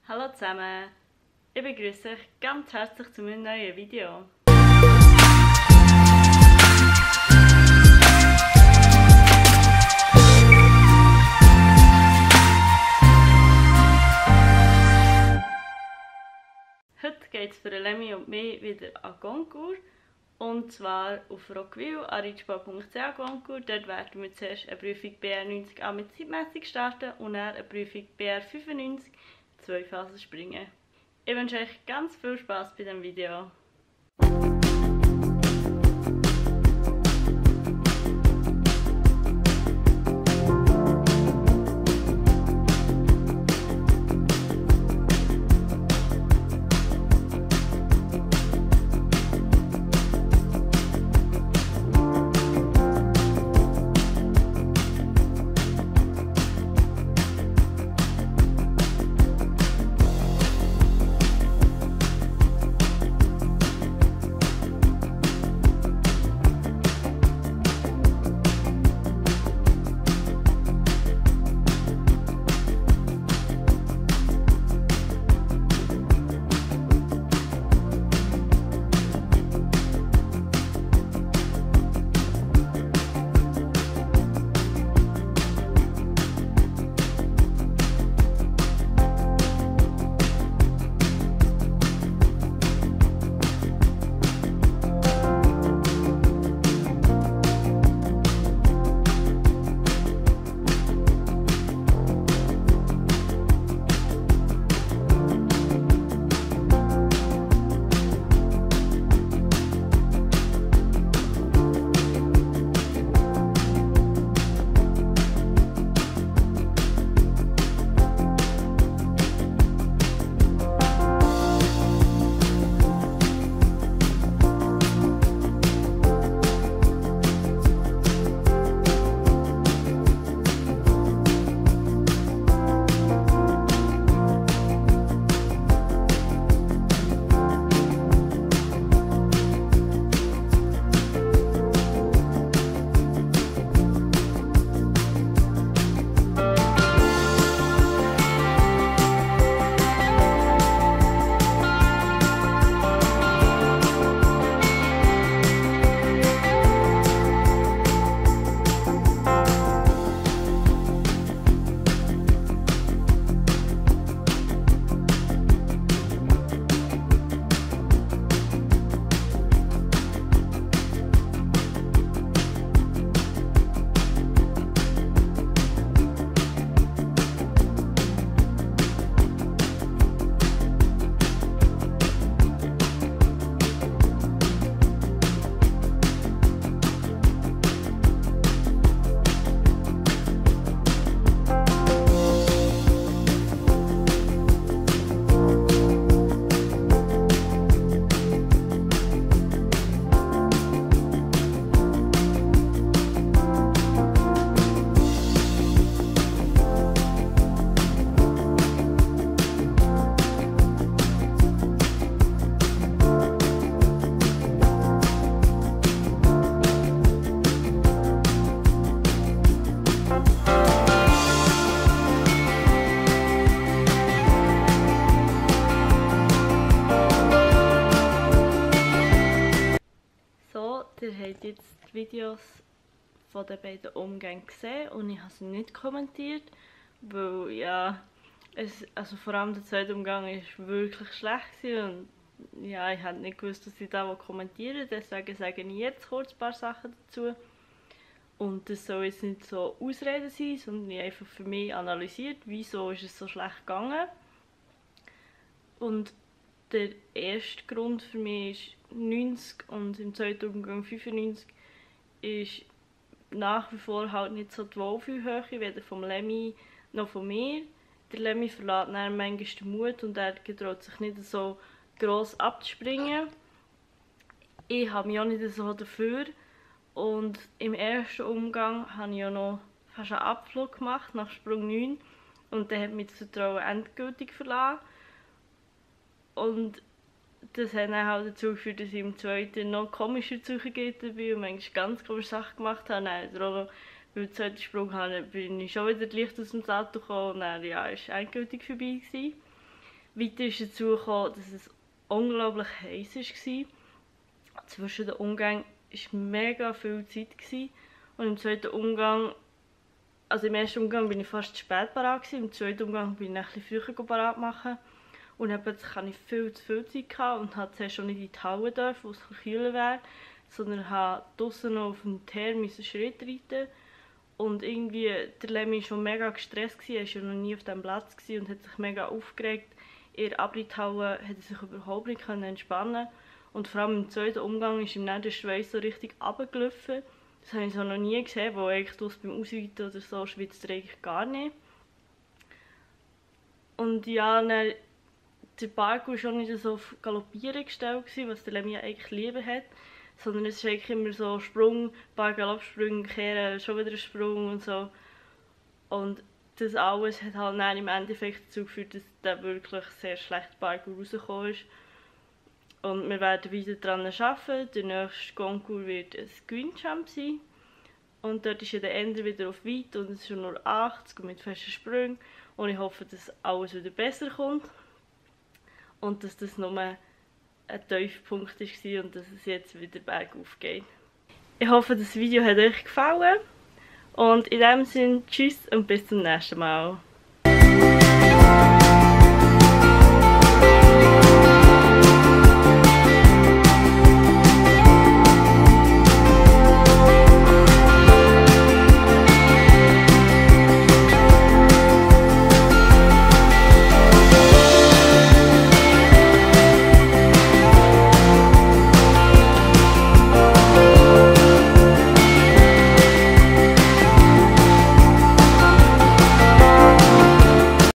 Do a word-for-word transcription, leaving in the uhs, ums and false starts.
Hallo zusammen, ich begrüße euch ganz herzlich zu meinem neuen Video. Heute geht es für Lemmy und mich wieder an Concours. Und zwar auf Roggwil, an ritschbau punkt c h Concours. Dort werden wir zuerst eine Prüfung B R neunzig A mit zeitmässig starten und dann eine Prüfung B R fünfundneunzig, zwei Phasen springen. Ich wünsche euch ganz viel Spaß bei diesem Video. Ihr habt jetzt die Videos von den beiden Umgängen gesehen und ich habe sie nicht kommentiert, weil ja, es, also vor allem der zweite Umgang war wirklich schlecht und ja, ich habe nicht gewusst, dass ich da kommentieren will, deswegen sage ich jetzt kurz ein paar Sachen dazu. Und das soll jetzt nicht so Ausreden sein, sondern ich einfach für mich analysiert, wieso ist es so schlecht gegangen. Und der erste Grund für mich ist neunzig und im zweiten Umgang fünfundneunzig ist nach wie vor halt nicht so die Wohlfühlhöhe, weder vom Lemmy noch von mir. Der Lemmy verlässt dann manchmal den Mut und er traut sich nicht so gross abzuspringen. Ich habe mich auch nicht so dafür und im ersten Umgang habe ich auch noch fast einen Abflug gemacht nach Sprung neun und dann hat mich das Vertrauen endgültig verlassen. Und das hat dann halt dazu geführt, dass ich im zweiten noch komischer zugegangen bin und manchmal ganz komische Sachen gemacht habe. Dann auch noch, beim zweiten Sprung habe, bin ich schon wieder leicht aus dem Sattel gekommen und dann ja, war es endgültig vorbei gewesen. Weiter ist dazu gekommen, dass es unglaublich heiß war. Zwischen den Umgängen war mega viel Zeit. Und im zweiten Umgang, also im ersten Umgang bin ich fast zu spät parat, im zweiten Umgang bin ich ein bisschen früher parat machen. Und dann plötzlich hatte ich viel zu viel Zeit gehabt und durfte zuerst schon nicht in die Halle dürfen, wo es kühler wäre, sondern habe draussen noch auf dem Teer Schritt reiten. Und irgendwie, der Lemmy war schon mega gestresst, er war ja noch nie auf diesem Platz und hat sich mega aufgeregt. In der Abreithalle konnte er sich überhaupt nicht entspannen. Und vor allem im zweiten Umgang ist ihm dann der Schweiß so richtig runtergelaufen. Das habe ich so noch nie gesehen, weil eigentlich beim Ausweiten oder so schwitzt er eigentlich gar nicht. Und ja, dann, der Parkour war schon nicht so auf Galoppieren gestellt, was der Lemmy eigentlich lieber hat. Sondern es ist eigentlich immer so Sprung, paar Galoppsprünge, kehren, schon wieder ein Sprung und so. Und das alles hat halt dann im Endeffekt dazu geführt, dass der wirklich sehr schlecht Parkour rausgekommen ist. Und wir werden weiter daran arbeiten. Der nächste Concours wird ein Green Jump sein. Und dort ist ja der Ende wieder auf weit und es ist schon nur achtzig und mit festen Sprüngen. Und ich hoffe, dass alles wieder besser kommt. Und dass das nur ein Tiefpunkt war und dass es jetzt wieder bergauf geht. Ich hoffe, das Video hat euch gefallen. Und in diesem Sinne, tschüss und bis zum nächsten Mal.